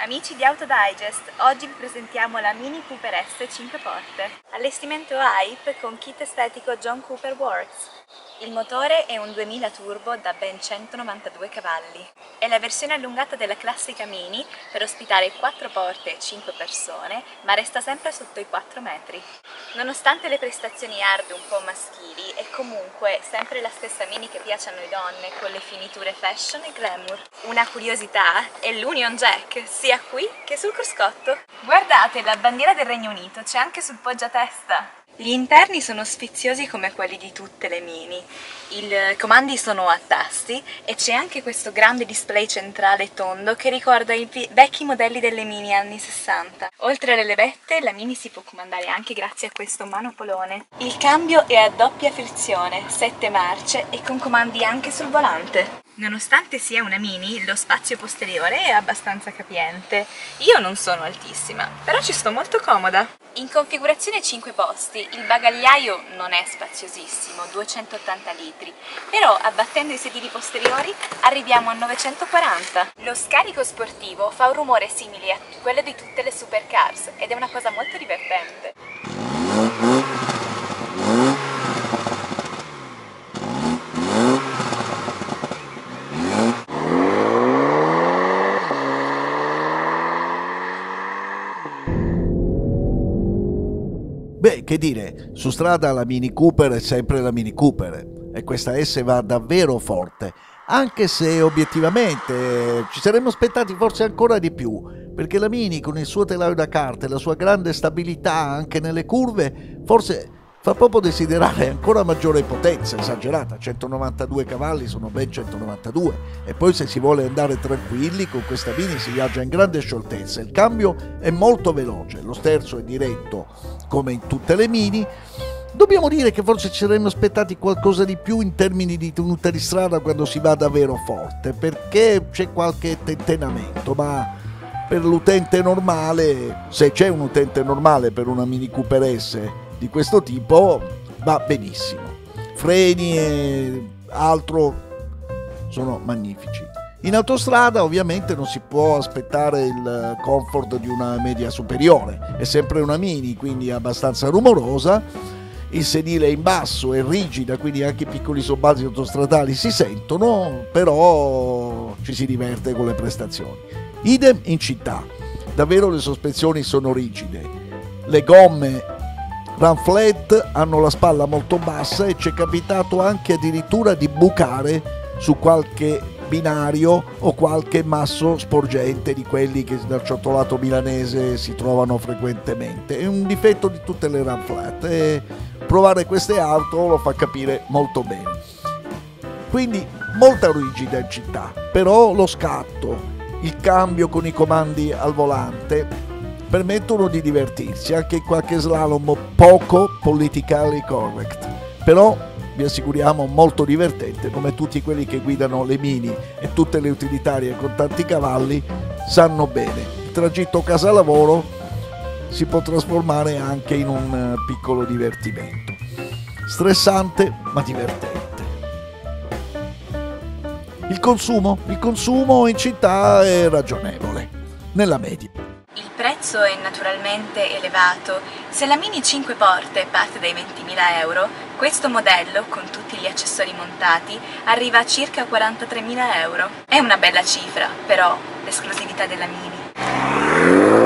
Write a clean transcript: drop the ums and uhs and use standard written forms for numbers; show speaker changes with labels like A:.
A: Amici di Autodigest, oggi vi presentiamo la Mini Cooper S 5 porte. Allestimento Hype con kit estetico John Cooper Works. Il motore è un 2000 turbo da ben 192 cavalli. È la versione allungata della classica Mini per ospitare 4 porte e 5 persone, ma resta sempre sotto i 4 metri. Nonostante le prestazioni hard un po' maschili, è comunque sempre la stessa Mini che piace a noi donne, con le finiture fashion e glamour. Una curiosità è l'Union Jack, sia qui che sul cruscotto. Guardate, la bandiera del Regno Unito c'è anche sul poggiatesta. Gli interni sono sfiziosi come quelli di tutte le Mini. I comandi sono a tasti e c'è anche questo grande display centrale tondo che ricorda i vecchi modelli delle Mini anni 60. Oltre alle levette, la Mini si può comandare anche grazie a questo manopolone. Il cambio è a doppia frizione, 7 marce e con comandi anche sul volante. Nonostante sia una Mini, lo spazio posteriore è abbastanza capiente. Io non sono altissima, però ci sto molto comoda. In configurazione 5 posti, il bagagliaio non è spaziosissimo, 280 litri, però abbattendo i sedili posteriori arriviamo a 940. Lo scarico sportivo fa un rumore simile a quello di tutte le supercars ed è una cosa molto divertente.
B: Beh, che dire, su strada la Mini Cooper è sempre la Mini Cooper e questa S va davvero forte, anche se obiettivamente ci saremmo aspettati forse ancora di più, perché la Mini con il suo telaio da carta e la sua grande stabilità anche nelle curve forse fa proprio desiderare ancora maggiore potenza, esagerata, 192 cavalli sono ben 192 e poi se si vuole andare tranquilli con questa Mini si viaggia in grande scioltezza, il cambio è molto veloce, lo sterzo è diretto come in tutte le Mini. Dobbiamo dire che forse ci saremmo aspettati qualcosa di più in termini di tenuta di strada quando si va davvero forte, perché c'è qualche tentennamento, ma per l'utente normale, se c'è un utente normale per una Mini Cooper S di questo tipo, va benissimo. Freni e altro sono magnifici. In autostrada ovviamente non si può aspettare il comfort di una media superiore, è sempre una Mini, quindi abbastanza rumorosa, il sedile è in basso, è rigida, quindi anche i piccoli sobbalzi autostradali si sentono, però ci si diverte con le prestazioni. Idem in città, davvero le sospensioni sono rigide, le gomme run flat hanno la spalla molto bassa e ci è capitato anche addirittura di bucare su qualche binario o qualche masso sporgente di quelli che dal ciottolato milanese si trovano frequentemente. È un difetto di tutte le run flat e provare queste auto lo fa capire molto bene. Quindi molta rigida in città, però lo scatto, il cambio con i comandi al volante permettono di divertirsi anche in qualche slalom poco politically correct, però vi assicuriamo molto divertente, come tutti quelli che guidano le Mini e tutte le utilitarie con tanti cavalli sanno bene. Il tragitto casa-lavoro si può trasformare anche in un piccolo divertimento, stressante ma divertente. Il consumo in città è ragionevole, nella media.
A: Il prezzo è naturalmente elevato. Se la Mini 5 porte parte dai 20.000 euro, questo modello, con tutti gli accessori montati, arriva a circa 43.000 euro. È una bella cifra, però, l'esclusività della Mini.